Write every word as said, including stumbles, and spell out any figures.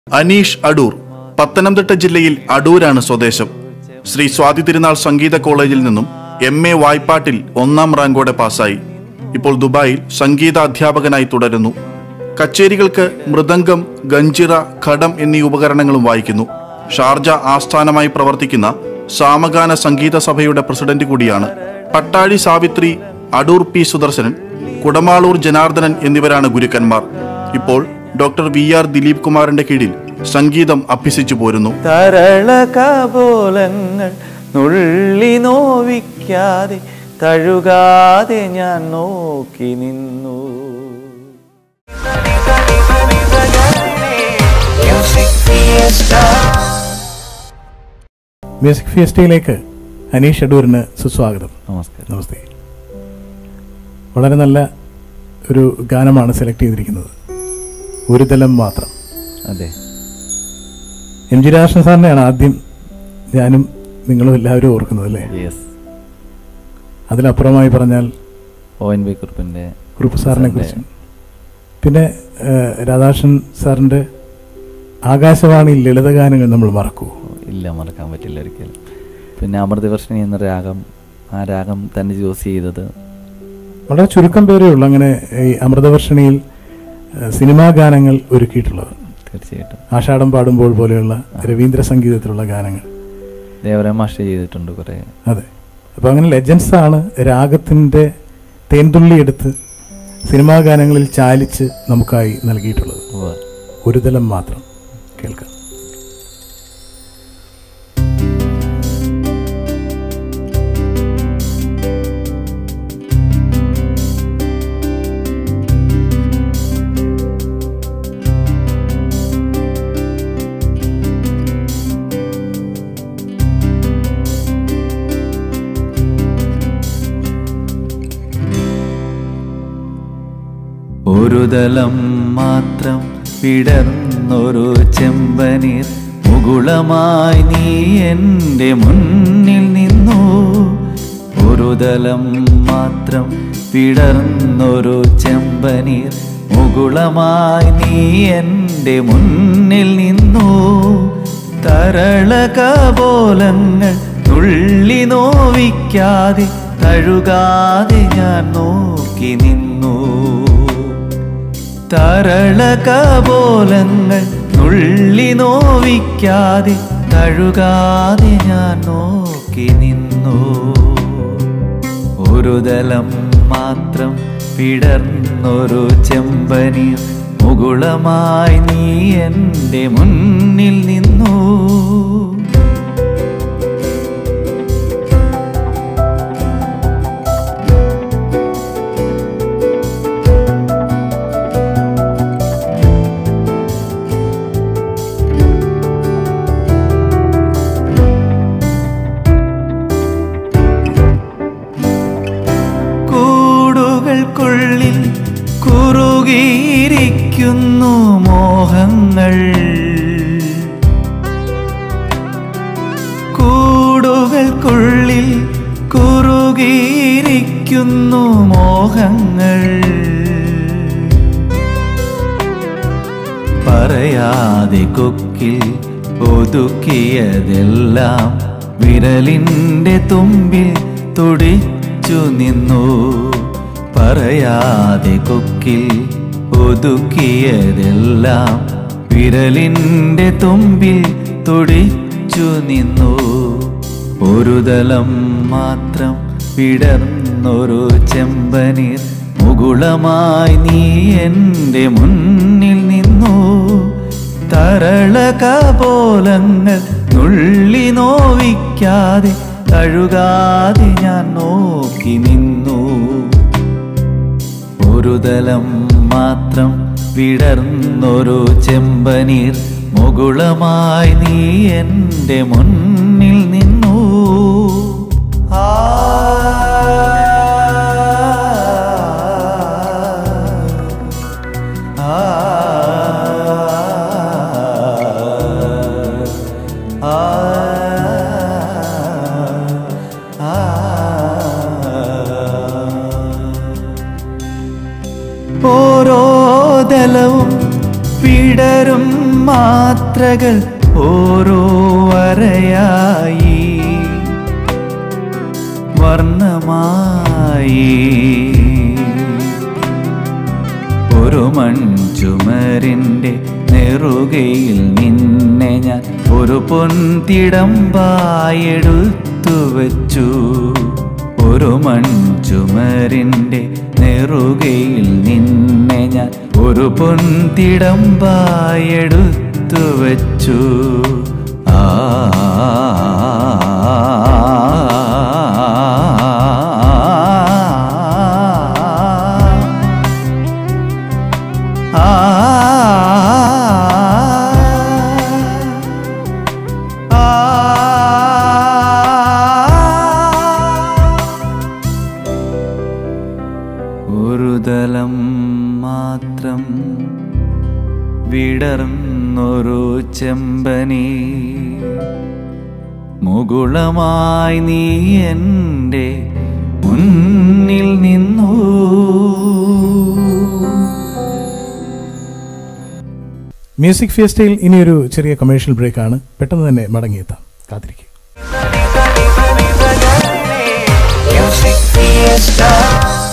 അനീഷ് അടൂർ പത്തനംതിട്ട ജില്ലയിൽ അടൂരാണ് സ്വദേശം. ശ്രീ സ്വാതി തിരുനാൾ സംഗീത കോളേജിൽ നിന്നും എം എ വായ്പാട്ടിൽ ഒന്നാം റാങ്കോടെ പാസ്സായി. ഇപ്പോൾ ദുബായിൽ സംഗീത അധ്യാപകനായി തുടരുന്നു. കച്ചേരികൾക്ക് മൃദംഗം, ഗഞ്ചിറ, ഘടം എന്നീ ഉപകരണങ്ങളും വായിക്കുന്നു. ഷാർജ ആസ്ഥാനമായി പ്രവർത്തിക്കുന്ന സാമഗാന സംഗീത സഭയുടെ പ്രസിഡന്റ് കൂടിയാണ്. പട്ടാഴി സാവിത്രി, അടൂർ പി സുദർശനൻ, കുടമാളൂർ ജനാർദ്ദനൻ എന്നിവരാണ് ഗുരുക്കന്മാർ. ഇപ്പോൾ ഡോക്ടർ വി ആർ ദിലീപ് കുമാറിന്റെ കീഴിൽ സംഗീതം അഭ്യസിച്ചു പോരുന്നു. തരളകപോലങ്ങൾ നുള്ളി നോവിക്കാതെ തഴുകാതെ ഞാൻ നോക്കി നിന്നു. മ്യൂസിക് ഫിയസ്റ്റയിലേക്ക് അനീഷ് അടൂരിന് സുസ്വാഗതം. നമസ്കാരം. നമസ്തേ. വളരെ നല്ല ഒരു ഗാനമാണ് സെലക്ട് ചെയ്തിരിക്കുന്നത്, ഒരു തലം മാത്രം. അതെ, എം ജി രാധാകൃഷ്ണൻ സാറിനെയാണ് ആദ്യം ഞാനും നിങ്ങളും എല്ലാവരും ഓർക്കുന്നത് അല്ലേ? യെസ്. അതിലപ്പുറമായി പറഞ്ഞാൽ ഒ എൻ വി കുറുപ്പിൻ്റെ കുറുപ്പ് സാറിനെ കുറിച്ചും, പിന്നെ രാധാകൃഷ്ണൻ സാറിൻ്റെ ആകാശവാണി ലളിതഗാനങ്ങൾ നമ്മൾ മറക്കുമോ? ഇല്ല, മറക്കാൻ പറ്റില്ല ഒരിക്കലും. പിന്നെ അമൃതവർഷിണി എന്ന രാഗം, ആ രാഗം തന്നെ ചൂസ് ചെയ്തത് വളരെ ചുരുക്കം പേരേ ഉള്ളൂ അങ്ങനെ ഈ അമൃതവർഷിണിയിൽ സിനിമാ ഗാനങ്ങൾ ഒരുക്കിയിട്ടുള്ളത്. തീർച്ചയായിട്ടും ആഷാഢം പാടുമ്പോൾ പോലെയുള്ള രവീന്ദ്ര സംഗീതത്തിലുള്ള ഗാനങ്ങൾ ദേവരാം മാസ്റ്റർ ചെയ്തിട്ടുണ്ട് കുറേ. അതെ, അപ്പോൾ അങ്ങനെ ലെജൻസ് ആണ് രാഗത്തിൻ്റെ തേൻതുള്ളി എടുത്ത് സിനിമാ ഗാനങ്ങളിൽ ചാലിച്ച് നമുക്കായി നൽകിയിട്ടുള്ളത്. ഒരു തലം മാത്രം കേൾക്കാം. ഒരു തലം മാത്രം വിടർന്നൊരു ചെമ്പനീർ മുകുളമായി നീ എൻ്റെ മുന്നിൽ നിന്നു. ഒരു തലം മാത്രം വിടർന്നൊരു ചെമ്പനീർ മുകുളമായി നീ എൻ്റെ മുന്നിൽ നിന്നു. തരളകപോലങ്ങൾ നുള്ളി നോവിക്കാതെ തഴുകാതെ ഞാൻ നോക്കി നിന്നു. തരളകപോലങ്ങൾ നുള്ളി നോവിക്കാതെ തഴുകാതെ ഞാൻ നോക്കി നിന്നു. ഒരു തലം മാത്രം വിടർന്നൊരു ചെമ്പനീർ മുകുളമായി നീ എൻ്റെ മുന്നിൽ നിന്നു. കൂടുകൾക്കുള്ളിൽ കുറുകിയിരിക്കുന്നു മോഹങ്ങൾ, കൂടുകൾക്കുള്ളിൽ കുറുകിയിരിക്കുന്നു മോഹങ്ങൾ. പറയാതെ കൊക്കിൽ ഒതുക്കിയതെല്ലാം വിരലിൻ്റെ തുമ്പിൽ തുടിച്ചു നിന്നു. പറയാതെ കൊക്കിൽ ഒതുക്കിയതെല്ലാം വിരലിൻ്റെ തുമ്പിൽ തുടിച്ചു നിന്നു. ഒരു തലം മാത്രം വിടർന്നൊരു ചെമ്പനീർ മുകുളമായി നീ എൻ്റെ മുന്നിൽ നിന്നു. തരളകപോലങ്ങൾ നുള്ളി നോവിക്കാതെ തഴുകാതെ ഞാൻ നോക്കി നിന്നു. ഒരു തലം മാത്രം വിടർന്നൊരു ചെമ്പനീർ മുകുളമായി നീ എൻ്റെ മുന്നിൽ നിന്നു. ആ ഓരോ തലവും വിടരും മാത്രകൾ ഓരോ വരയായി വർണ്ണമായി ഒരു മൺചുമരിൻ്റെ നെറുകയിൽ നിന്നെ ഞാൻ ഒരു പൊൻതിടമ്പായെടുത്തു വച്ചു. ഒരു മൺചുമരിൻ്റെ നെറുകയിൽ നിന്നെ ഞാൻ ഒരു പൊൻതിടമ്പായെടുത്തു വച്ചു. ആ ഒരു തലം മാത്രം വിടർന്നൊരു ചെമ്പനി മുകുളമായി നീ എൻ്റെ മുന്നിൽ നിന്നു. മ്യൂസിക് ഫിയസ്റ്റയിൽ ഇനിയൊരു ചെറിയ കൊമേഴ്ഷ്യൽ ബ്രേക്കാണ്. പെട്ടെന്ന് തന്നെ മടങ്ങിയെത്താം, കാത്തിരിക്കും. Music Fiesta.